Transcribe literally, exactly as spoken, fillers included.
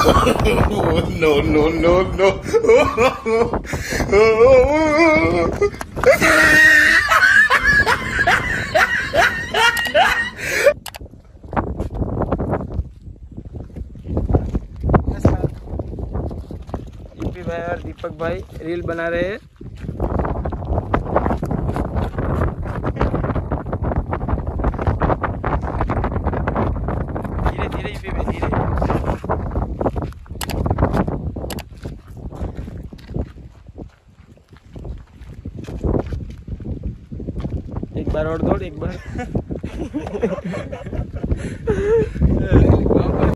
No, no, no, no. UP भाई और दीपक भाई रील बना रहे हैं। धीरे धीरे यूपी भाई धीरे। एक बार और दौड़, एक बार